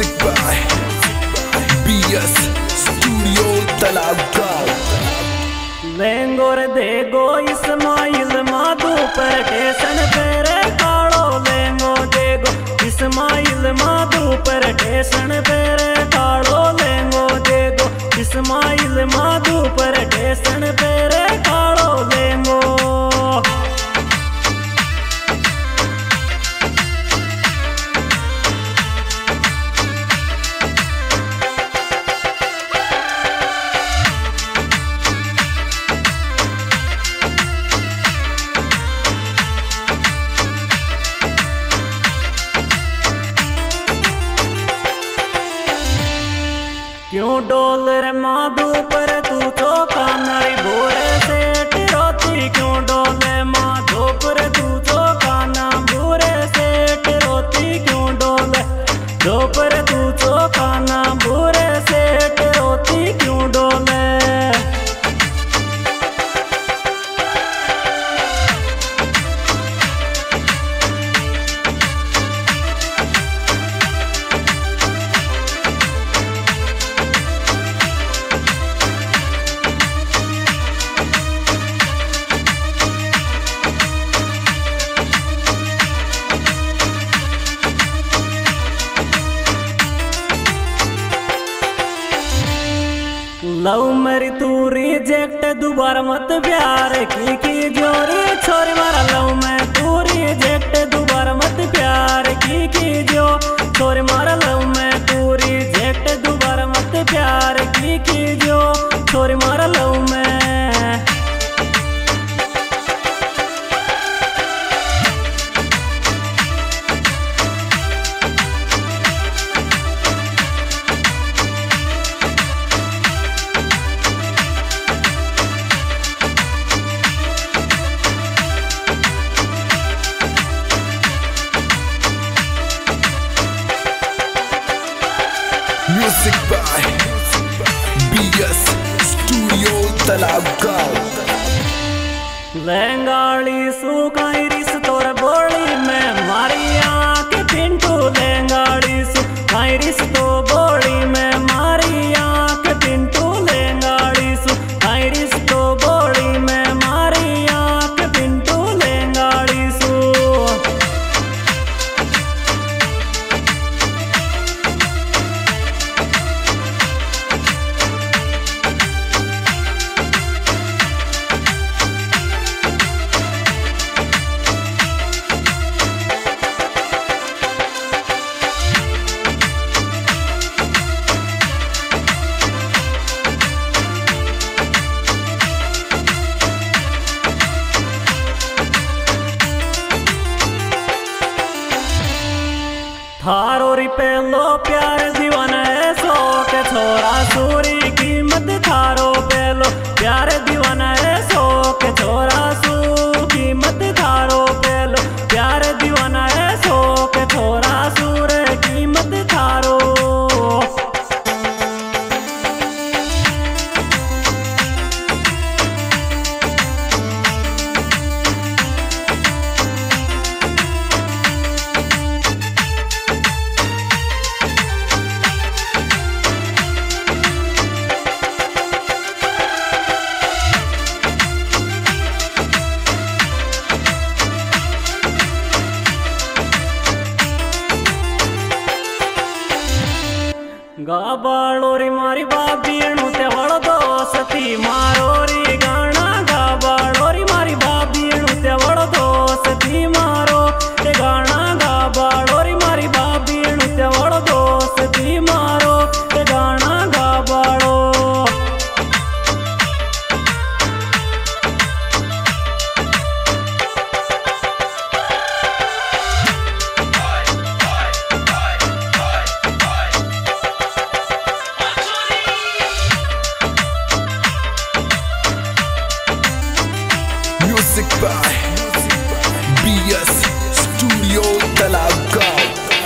Music by BS Studio Talabgaon। लेंगोर देगो इस्माइल माधु पर station पेरे काड़ो लेंगो देगो इस्माइल माधु पर टेशन पेरे काड़ो लेंगो देगो इस्माइल माधु पर टेशन पेरे काड़ो लेंगो। क्यों डोल रे माधु पर तू चौका नारी भोरे सेठ रोती क्यों डोले माधो पर तू चौका ना भोरे सेठ रोती क्यों डोले दो पर तू चौका ना भोरे सेठ रोती क्यों डोले। लव मेरी तू रिजेक्ट दोबारा मत प्यार की जोरी छोरी मारा लव में तू रिजेक्ट दोबारा मत प्यार की जो छोरी मारा लव में तू रिजेक्ट दोबारा मत प्यार की जो छोरी मारा लव में। Music by BS Studio Talabgaon। लेंगाड़ी सुखाई रिस तोर बोली में मारी आँख पिंटू लेंगाड़ी सुखाई रिस तो बोली में मारी आँख पिंटू लेंगाड़ी सुखाई रिस तो बोली में मारी आँख पिंटू लेंगाड़ी सु। थारो रिपेलो प्यार दीवाना है सो के छोरा सूरी कीमत थारो पेलो प्यार दीवाना है सो के छोरा सू कीमत थारो पेलो प्यार दीवाना है सो के छोरा सूर कीमत थारो। गाबाड़ोरी मारी बाबीणु ते वड़ दोस्ती मारोरी गाना गाबाड़ोरी मारी बाबीणु ते वड़ दोस्ती मारो ते गाना गाबाड़ोरी मारी बाबीणु ते वड़ दोस्ती मारो ते गाना गाबाड़ो। Music by BS Studio Talabgaon।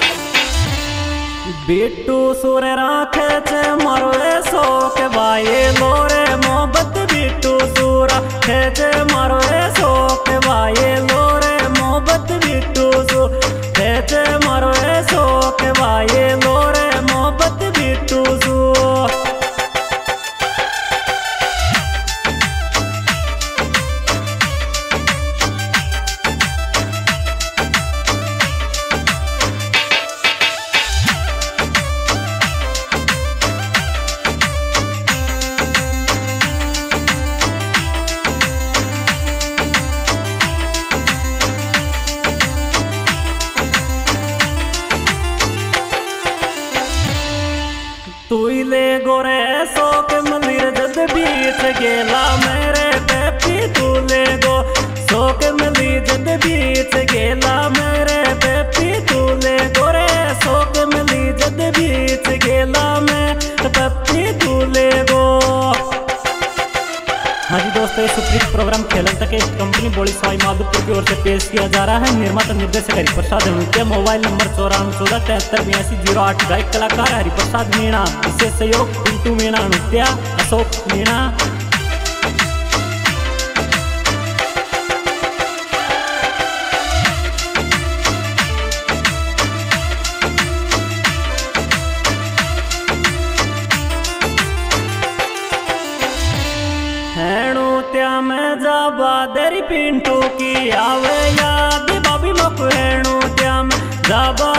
Bittu सुर राखे छे मारो ऐसो के भाई लोरे मोहब्बत बिट्टू सुरा खेचे मारो ऐसो के भाई लोरे मोहब्बत बिट्टू सु खेचे मारो ऐसो के भाई लोरे तू ही ले गोरे शोक मंदिर जद बीच गेला मेरे पेपी तू ले गो शोक मंदिर जद बीच गेला मेरे पेपी तू ले गोरे शोक मंदिर जद बीच गेला मैं पेपी तू ले गो। हाँ जी दोस्तों, ये सुपरहिट प्रोग्राम खेलन तक एक कंपनी बोली सवाई माधोपुर की ओर से पेश किया जा रहा है। निर्माता निर्देशक हरिप्रसाद हनुतिया। Mobile number 9414738008। गायक कलाकार हरिप्रसाद मीणा। विशेष सहयोग पिंटू मीणा हनुतिया, अशोक मीणा। में जाबा दरी पिंटू की आवे याद बाबी मक हेणु त्या में जाबा